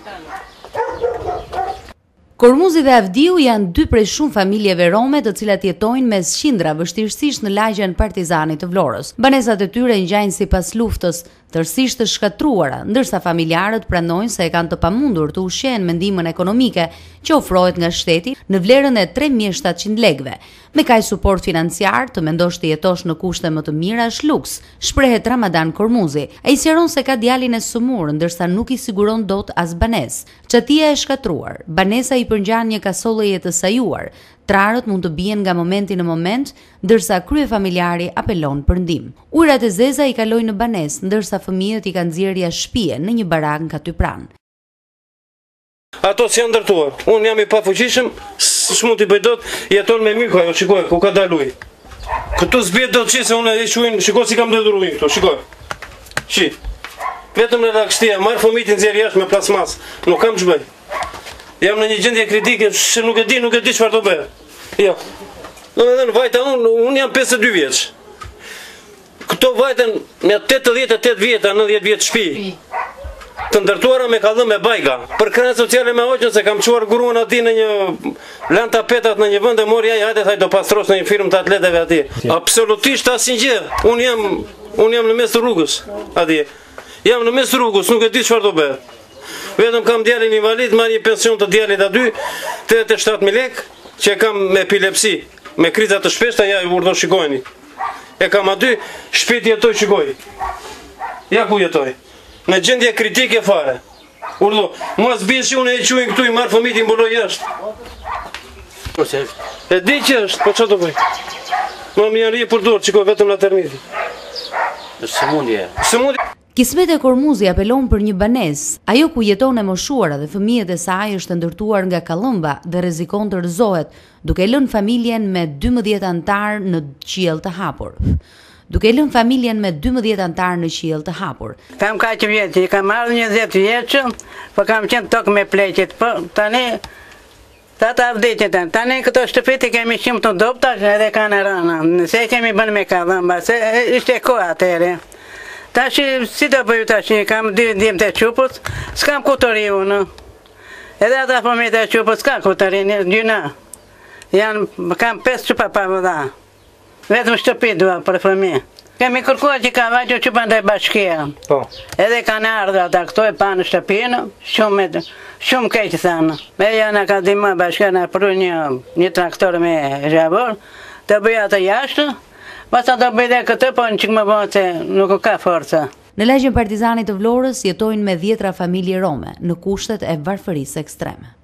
Kormuzi dhe Avdiu janë dy prej shumë familjeve rome të cilat jetojnë mes qindra vështirësisht në lagjen Partizani të Vlorës. Banesat e tyre ngjajnë sipas luftës, tërësisht të shkatruara, ndërsa familjarët pranojnë se e kanë të pamundur të ushqejnë me ndihmën ekonomike që ofrohet nga shteti në vlerën e 3700 lekëve. Me kaq suport financiar, të mendosh të jetosh në kushte më të mira është luks, shprehet Ramadan Kormuzi. Ai sqaron se ka djalin e sëmur, ndërsa nuk i siguron dot as banesë. Çatia e shkatruar, banesa i përngjan një kasollëje të sajuar. Trarët mund të bien nga momenti në moment, ndërsa kryefamiljari apelon për ndihmë. Ujërat e zeza i kalojnë në banesë, ndërsa fëmijët i kanë nxjerrë shtëpie në një barak nga aty pranë. Ato si janë ndërtuar. Unë jam i pafuqishëm, s'mund t'i bëj dot, jeton me myko ajo, shikoj, ku ka dalë uji. Këtu s'bie dot që se unë e shuin, shikoj si kam ndërtuar ujin këtu, shikoj. Shi. Vetëm në lagështia, marr fëmijët nxjerr jashtë me plasmas. Nuk kam ç'bëj. Jam në një gjendje kritike, nuk e di çfarë do bëj. Jo. Domethënë vajta unë jam 52 vjeç. Këto vajten me 88 vjeta, 90 vjet shtëpi. Të ndërtuara me kallëm me bajga. Për krahas sociale me hoqën se kam çuar gruan aty në një lan tapetat në një vend e mori ai, hajde thaj do pastros në një firmë të atleteve aty. Absolutisht asnjë gjë. Unë jam në mes të rrugës aty. Jam në mes të rrugës, nuk e di çfarë do bëj. Vetëm kam djalin invalid, marr një pension të djalit aty, 87.000 lekë, që kam me epilepsi, me kriza të shpeshta, ja urdo shikojeni. E kam aty, shpejt jetoj shikoj. Ja ku jetoj. Në gjendje kritike fare. Urdo, mos bishi unë e quajnë këtu i marr fëmijët i mbuloj jashtë. E di që është, po çfarë do bëj? Më mirë i për dorë, shikoj vetëm në termiti. Sëmundje. Kismet e Kormuzi apelon për një banesë. Ajo ku jeton e moshuara dhe fëmijët e saj është ndërtuar nga kallëmba dhe rrezikon të rrëzohet, duke lënë familjen me 12 antar në qiell të hapur. Kam kaq vjeç, kam marrë 20 vjeç, po kam qenë tokë me pleqet, po tani tata vdekjet, tani këto shtëpit i kemi qimë të dopta edhe kanë rënë, nëse kemi bën me kallëmba, se ishte koha atëherë. Tash si do bëju tash, kam 2 djemë të çupës, s'kam kuturi unë. Edhe ata fëmijët e çupës s'ka kuturi, gjyna. Kam 5 çupa pa vëlla. Vetëm shtëpi dua për fëmijë. Kemi kërkuar që ka vajtë çupa ndaj bashkia. Po. Edhe kanë ardhur ata këto e panë shtëpinë, shumë keq thanë. Me janë ka dhima bashkia na pru një traktor me zhavor, të bëj atë jashtë. Pasa do bëj dhe këtë, po në qikë më bëjë se nuk ka forca. Në lagjen Partizani të Vlorës jetojnë me 10 familje rome në kushtet e varfërisë ekstreme.